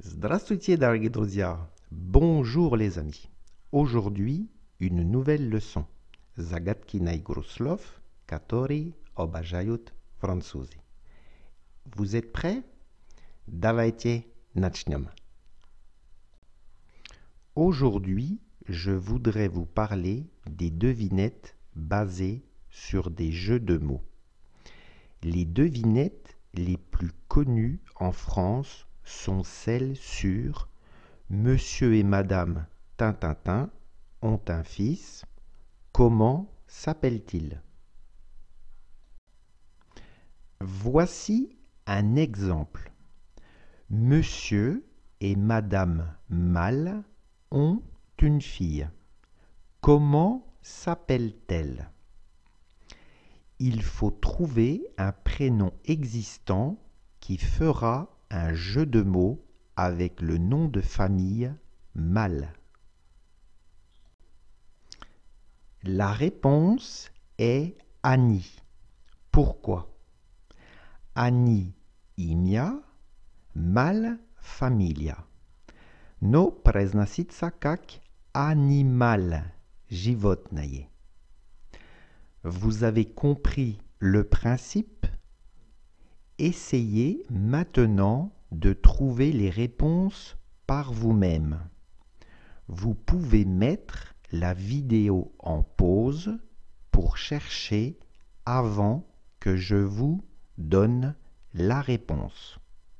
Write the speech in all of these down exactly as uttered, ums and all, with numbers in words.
Здравствуйте, дорогие друзья! Bonjour les amis! Aujourd'hui, une nouvelle leçon. Zagadki na igru slov, которые обожают французы. Vous êtes prêts? Давайте начнем. Aujourd'hui, je voudrais vous parler des devinettes basées sur des jeux de mots. Les devinettes les plus connues en France sont celles sur Monsieur et Madame Tintintin ont un fils. Comment s'appelle-t-il? Voici un exemple. Monsieur et Madame Mal ont une fille. Comment s'appelle-t-elle? Il faut trouver un prénom existant qui fera un jeu de mots avec le nom de famille Mal. La réponse est Annie. Pourquoi? Annie имя, Mal familia. Но произносится как animal, животное. Vous avez compris le principe? Essayez maintenant de trouver les réponses par vous-même. Vous pouvez mettre la vidéo en pause pour chercher avant que je vous donne la réponse.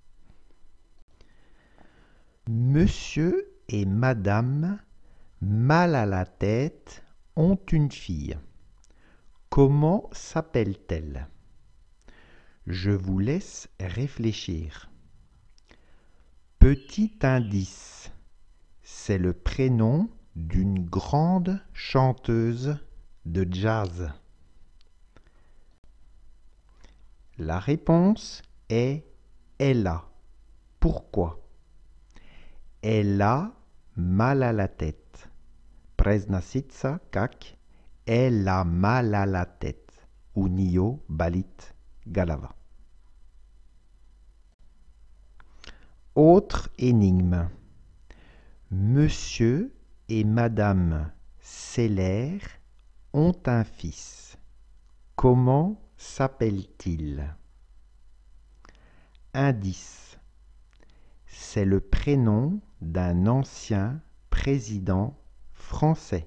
Monsieur et Madame Mal à la tête ont une fille. Comment s'appelle-t-elle? Je vous laisse réfléchir. Petit indice, c'est le prénom d'une grande chanteuse de jazz. La réponse est Ella. Pourquoi? Elle a mal à la tête. Произносится как Elle a mal à la tête. У неё болит голова. Autre énigme. Monsieur et Madame Seller ont un fils. Comment s'appelle-t-il? Indice. C'est le prénom d'un ancien président français.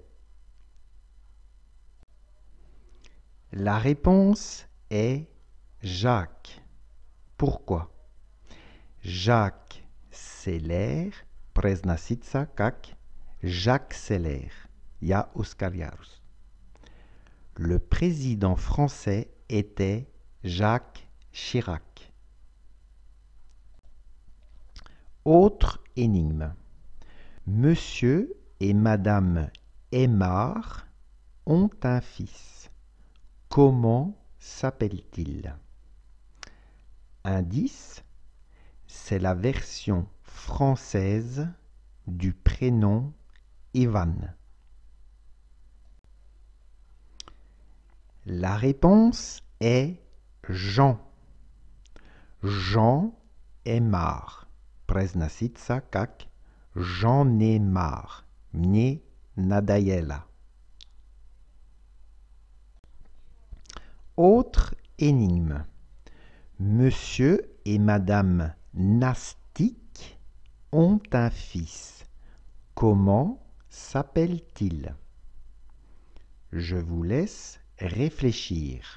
La réponse est Jacques. Pourquoi? Jacques Seller, произносится как Jacques Seller. Я Оскар-Ярус. Le président français était Jacques Chirac. Autre énigme. Monsieur et Madame Aymar ont un fils. Comment s'appelle-t-il? Indice, c'est la version française du prénom Ivan. La réponse est Jean. Jean Aymar. Произносится как J'en ai marre. Мне надоело. Autre énigme. Monsieur et Madame Nastic ont un fils. Comment s'appelle-t-il? Je vous laisse réfléchir.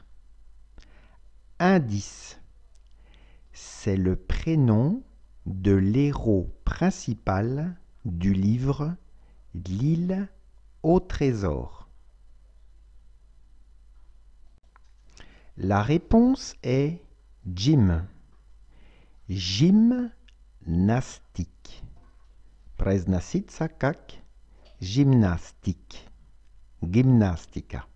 Indice. C'est le prénom de l'héros principal du livre L'île au trésor. La réponse est Jim. Gymnastique. Произносится как gymnastique. Gymnastica.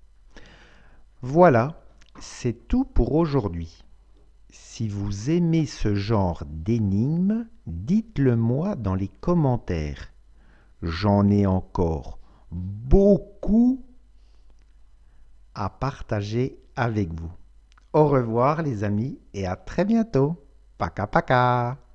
Voilà, c'est tout pour aujourd'hui. Si vous aimez ce genre d'énigmes, dites-le moi dans les commentaires. J'en ai encore beaucoup à partager avec vous. Au revoir les amis et à très bientôt. Paka paka.